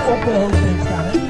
op de hoogte heeft staan. Hè?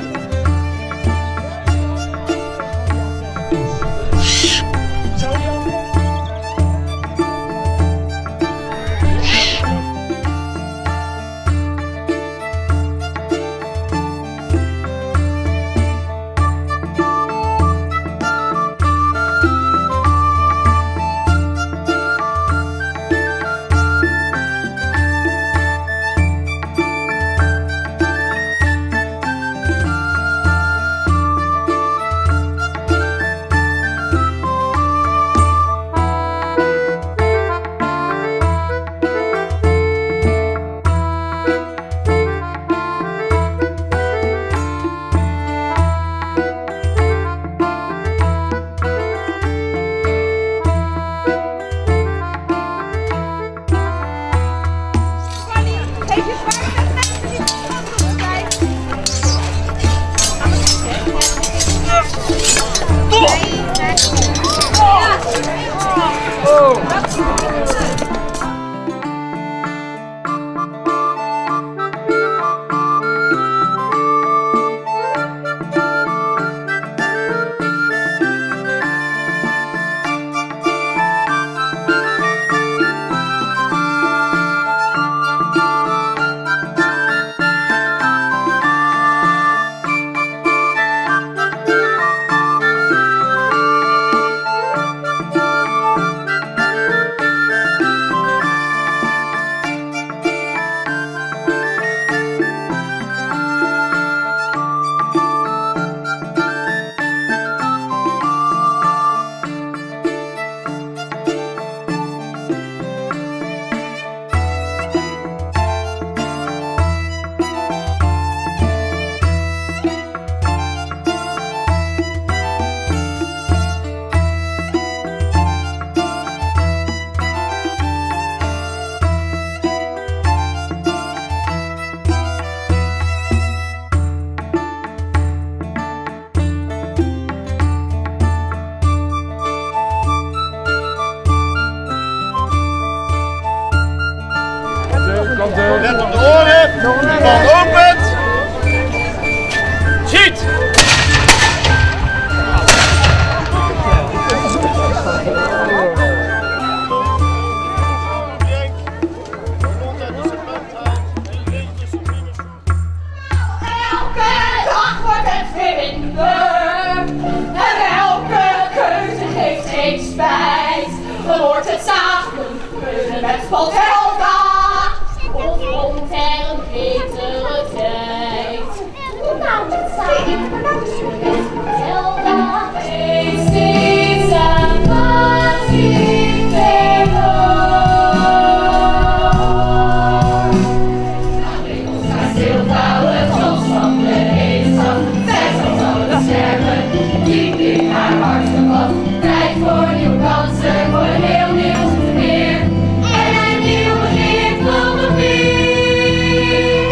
Let op de oren. Band opent. Schiet! Elke dag wordt het weer minder. En elke keuze geeft geen spijt. Dan wordt het samen kunnen met Spaltelda. Of komt er een betere tijd? Nou, dat zou ik met Spaltelda. Is iets aan wat ik verloor. Stilhouden, trots van de eenzam. Zij zal zouden sterven, diep in haar hart vast. Tijd voor nieuw kansen, voor een heel nieuw weer. En een nieuw begin van nog meer.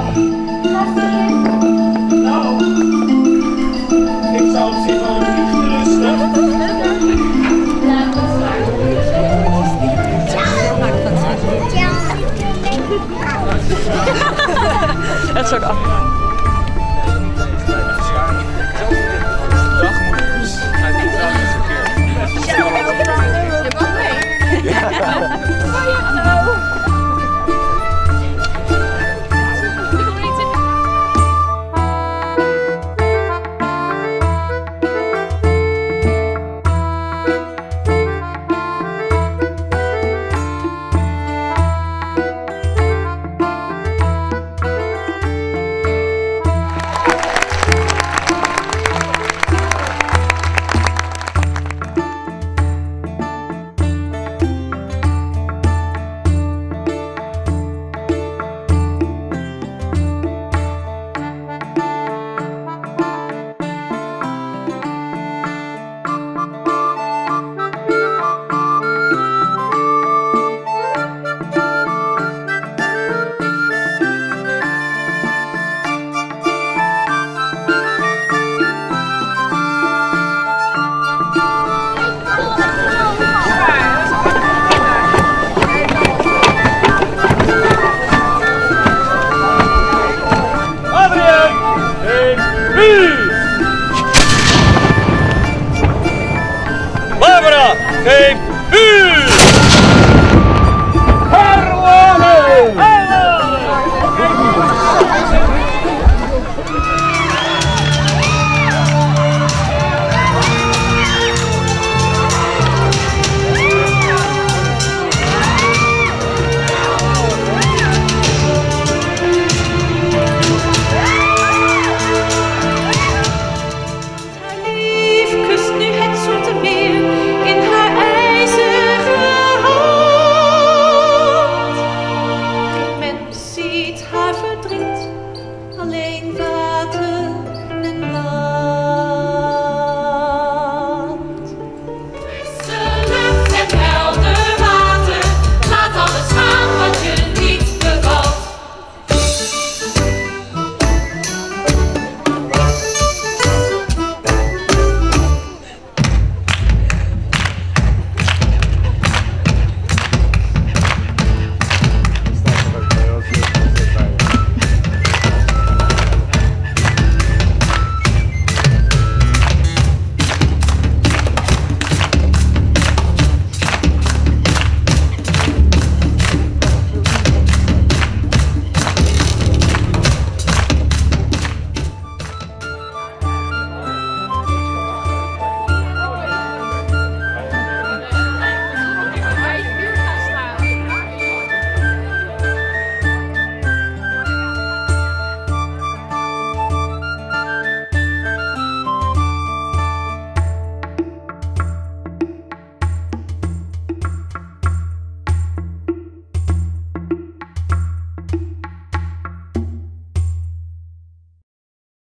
Nou, ik zou op zich wel een beetje rusten. Echt zo af. Dag moeders. Ga niet trouwens een keer. Je mag mee.